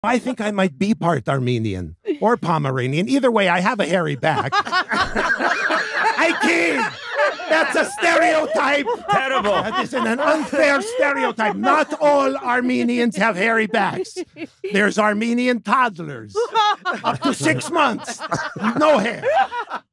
I think I might be part Armenian or Pomeranian. Either way, I have a hairy back. I kid. That's a stereotype. Terrible. That is an unfair stereotype. Not all Armenians have hairy backs. There's Armenian toddlers up to 6 months. No hair.